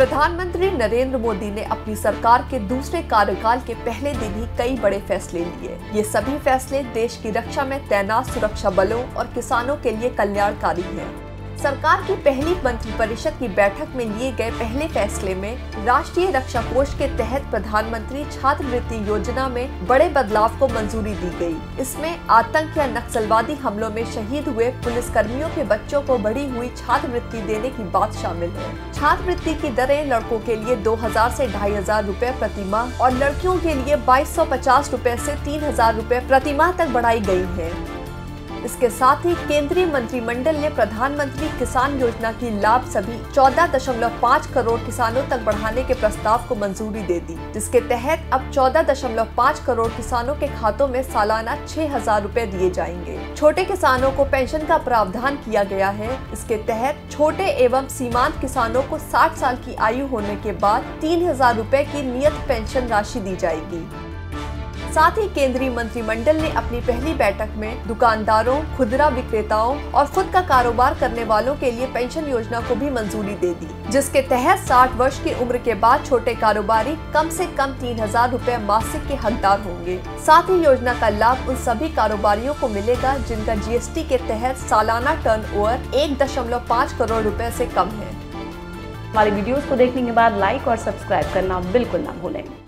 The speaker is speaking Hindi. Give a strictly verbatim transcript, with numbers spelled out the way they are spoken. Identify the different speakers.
Speaker 1: प्रधानमंत्री नरेंद्र मोदी ने अपनी सरकार के दूसरे कार्यकाल के पहले दिन ही कई बड़े फैसले लिए। ये सभी फैसले देश की रक्षा में तैनात सुरक्षा बलों और किसानों के लिए कल्याणकारी हैं। सरकार की पहली मंत्रिपरिषद की बैठक में लिए गए पहले फैसले में राष्ट्रीय रक्षा कोष के तहत प्रधानमंत्री छात्रवृत्ति योजना में बड़े बदलाव को मंजूरी दी गई। इसमें आतंक या नक्सलवादी हमलों में शहीद हुए पुलिसकर्मियों के बच्चों को बढ़ी हुई छात्रवृत्ति देने की बात शामिल है। छात्रवृत्ति की दरें लड़कों के लिए दो हजार से ढाई हजार रूपए प्रति माह और लड़कियों के लिए बाईस सौ पचास रूपए से तीन हजार रूपए प्रति माह तक बढ़ाई गई है। इसके साथ ही केंद्रीय मंत्रिमंडल ने प्रधानमंत्री किसान योजना की लाभ सभी चौदह दशमलव पाँच करोड़ किसानों तक बढ़ाने के प्रस्ताव को मंजूरी दे दी, जिसके तहत अब चौदह दशमलव पाँच करोड़ किसानों के खातों में सालाना छह हजार रूपए दिए जाएंगे। छोटे किसानों को पेंशन का प्रावधान किया गया है। इसके तहत छोटे एवं सीमांत किसानों को साठ साल की आयु होने के बाद तीन हजार रूपए की नियत पेंशन राशि दी जाएगी। साथ ही केंद्रीय मंत्रिमंडल ने अपनी पहली बैठक में दुकानदारों, खुदरा विक्रेताओं और खुद का कारोबार करने वालों के लिए पेंशन योजना को भी मंजूरी दे दी, जिसके तहत साठ वर्ष की उम्र के बाद छोटे कारोबारी कम से कम तीन हजार रूपए मासिक के हकदार होंगे। साथ ही योजना का लाभ उन सभी कारोबारियों को मिलेगा जिनका जीएसटी के तहत सालाना टर्नओवर एक दशमलव पाँच करोड़ रुपए से कम है।
Speaker 2: हमारे वीडियोस को देखने के बाद लाइक और सब्सक्राइब करना बिल्कुल ना भूलें।